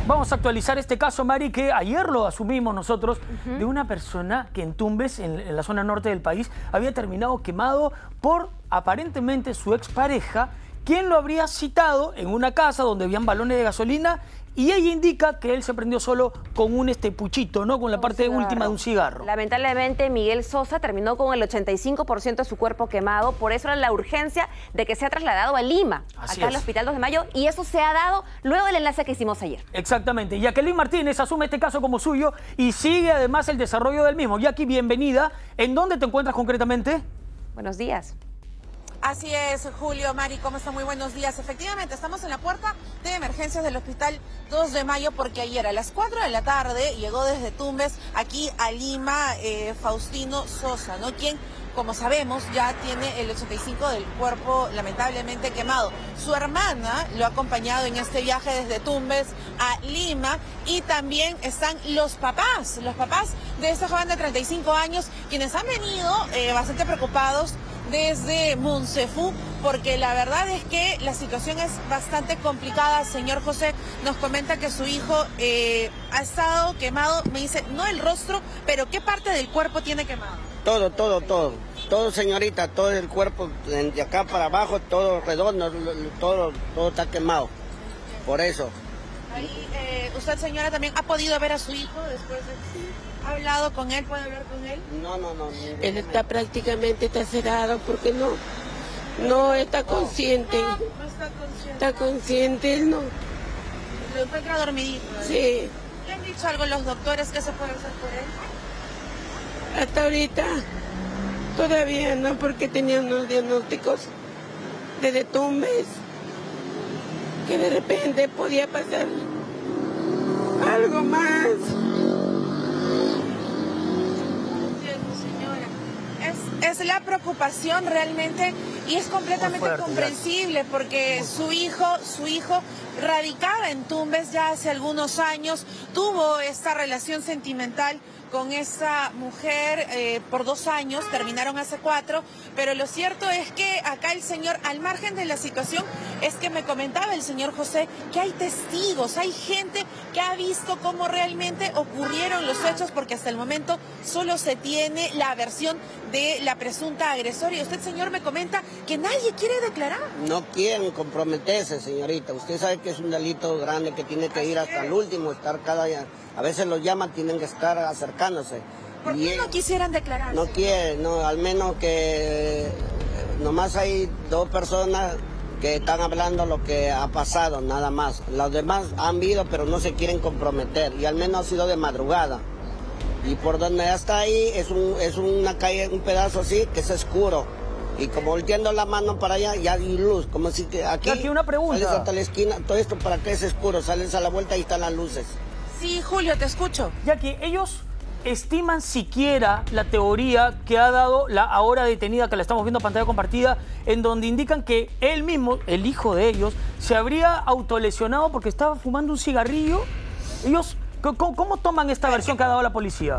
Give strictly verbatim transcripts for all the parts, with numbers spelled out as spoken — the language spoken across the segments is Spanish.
Vamos a actualizar este caso, Mari, que ayer lo asumimos nosotros, Uh-huh. de una persona que en Tumbes, en, en la zona norte del país, había terminado quemado por aparentemente su expareja, quien lo habría citado en una casa donde habían balones de gasolina y ella indica que él se prendió solo con un este puchito, ¿no? Con la Un parte cigarro. última de un cigarro. Lamentablemente, Miguel Sosa terminó con el ochenta y cinco por ciento de su cuerpo quemado. Por eso era la urgencia de que sea trasladado a Lima, Así acá es. al Hospital dos de Mayo. Y eso se ha dado luego del enlace que hicimos ayer. Exactamente. Jacqueline Martínez asume este caso como suyo y sigue además el desarrollo del mismo. Jackie, bienvenida. ¿En dónde te encuentras concretamente? Buenos días. Así es, Julio, Mari, ¿cómo están? Muy buenos días. Efectivamente, estamos en la puerta de emergencias del Hospital dos de Mayo porque ayer a las cuatro de la tarde llegó desde Tumbes aquí a Lima eh, Faustino Sosa, ¿no? Quien, como sabemos, ya tiene el ochenta y cinco por ciento del cuerpo lamentablemente quemado. Su hermana lo ha acompañado en este viaje desde Tumbes a Lima y también están los papás, los papás de este joven de treinta y cinco años, quienes han venido eh, bastante preocupados desde Munsefú, porque la verdad es que la situación es bastante complicada. Señor José nos comenta que su hijo eh, ha estado quemado, me dice, no el rostro, pero ¿qué parte del cuerpo tiene quemado? Todo, todo, todo. Todo, señorita, todo el cuerpo, de acá para abajo, todo redondo, todo, todo está quemado. Por eso. Ahí, eh, usted, señora, también ha podido ver a su hijo después de... ¿Ha hablado con él? ¿Puede hablar con él? No, no, no. Él está prácticamente está cerrado porque no, no está consciente. No está consciente. Está consciente, él no. Lo encuentra dormidito. ¿eh? Sí, ¿Le han dicho algo los doctores que se puede hacer por él? hasta ahorita todavía no, porque tenía unos diagnósticos de Tumbes que de repente podía pasar algo más. Es, es la preocupación realmente y es completamente Muy fuerte, comprensible porque su hijo, su hijo radicaba en Tumbes ya hace algunos años, tuvo esta relación sentimental con esa mujer eh, por dos años, terminaron hace cuatro, pero lo cierto es que acá el señor, al margen de la situación, es que me comentaba el señor José que hay testigos, hay gente que ha visto cómo realmente ocurrieron los hechos, porque hasta el momento solo se tiene la versión de la presunta agresora. Y usted, señor, me comenta que nadie quiere declarar. No quieren comprometerse, señorita. Usted sabe que es un delito grande que tiene que ir hasta el último, estar cada día. A veces los llaman, tienen que estar acercándose. ¿Por qué no quisieran declarar? No quieren, no, al menos que nomás hay dos personas que están hablando lo que ha pasado, nada más. Los demás han ido, pero no se quieren comprometer, y al menos ha sido de madrugada. Y por donde ya está ahí es, un, es una calle, un pedazo así, que es oscuro. Y como volteando la mano para allá, ya hay luz, como si que aquí... Aquí una pregunta. Sales hasta la esquina, todo esto para que es oscuro, sales a la vuelta y están las luces. Sí, Julio, te escucho. Jackie, ellos estiman siquiera la teoría que ha dado la ahora detenida, que la estamos viendo en pantalla compartida, en donde indican que él mismo, el hijo de ellos, se habría autolesionado porque estaba fumando un cigarrillo. Ellos, ¿cómo, cómo toman esta versión que ha dado la policía?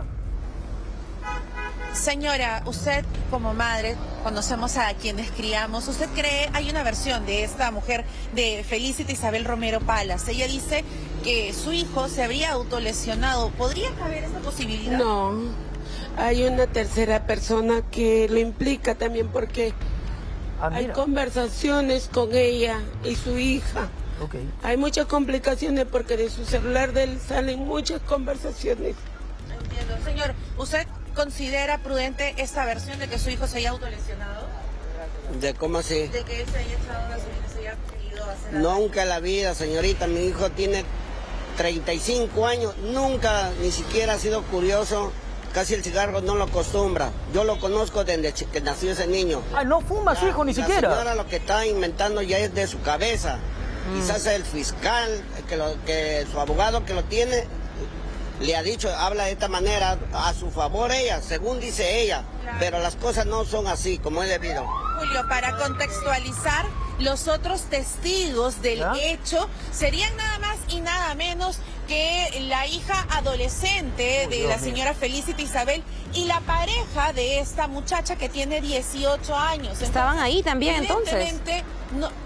Señora, usted como madre, conocemos a quienes criamos, ¿usted cree, hay una versión de esta mujer, de Felicity Isabel Romero Palas? Ella dice que su hijo se habría autolesionado. ¿Podría caber esta posibilidad? No, hay una tercera persona que lo implica también porque Ah, hay mira. conversaciones con ella y su hija. Okay. Hay muchas complicaciones porque de su celular de él salen muchas conversaciones. Entiendo. Señor, ¿usted considera prudente esta versión de que su hijo se haya autolesionado? ¿De cómo así? De que él se haya echado gasolina, se haya querido hacer algo. Nunca en la vida, señorita, mi hijo tiene treinta y cinco años, nunca ni siquiera ha sido curioso, casi el cigarro no lo acostumbra. Yo lo conozco desde que nació ese niño. Ah, no fuma su hijo ni La siquiera. señora lo que está inventando ya es de su cabeza. Mm. Quizás el fiscal, que, lo, que su abogado que lo tiene, le ha dicho, habla de esta manera a su favor ella, según dice ella, Claro. pero las cosas no son así como es debido. Julio, para contextualizar, los otros testigos del ¿Ya? hecho serían nada más y nada menos que la hija adolescente Oh, de Dios la mío. señora Felicity Isabel y la pareja de esta muchacha que tiene dieciocho años. Estaban ahí también, entonces. Evidentemente, no,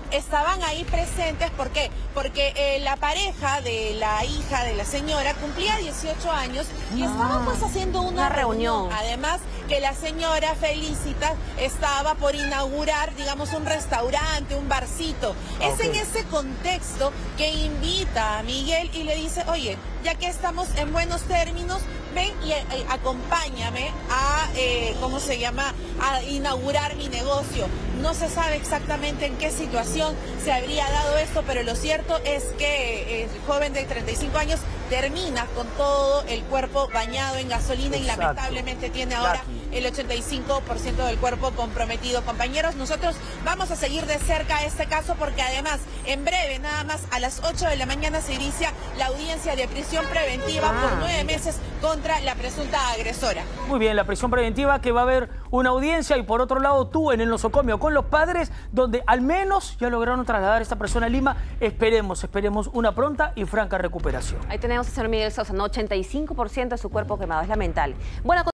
estaban ahí presentes. ¿Por qué? Porque eh, la pareja de la hija de la señora cumplía dieciocho años y estaban pues haciendo una, Una reunión. reunión. Además que la señora Felicitas estaba por inaugurar, digamos, un restaurante, un barcito. Es Okay. en ese contexto que invita a Miguel y le dice, oye, ya que estamos en buenos términos, ven y eh, acompáñame a, eh, ¿cómo se llama?, a inaugurar mi negocio. No se sabe exactamente en qué situación se habría dado esto, pero lo cierto es que el joven de treinta y cinco años termina con todo el cuerpo bañado en gasolina. Exacto. Y lamentablemente tiene ahora Jackie. el ochenta y cinco por ciento del cuerpo comprometido. Compañeros, nosotros vamos a seguir de cerca este caso porque además en breve, nada más a las ocho de la mañana, se inicia la audiencia de prisión preventiva Ah. por nueve meses contra la presunta agresora. Muy bien, la prisión preventiva, que va a haber una audiencia, y por otro lado tú en el nosocomio con los padres, donde al menos ya lograron trasladar a esta persona a Lima. Esperemos, esperemos una pronta y franca recuperación. Ahí tenemos al señor Miguel Sosa, ¿no? ochenta y cinco por ciento de su cuerpo quemado, es lamentable. Bueno,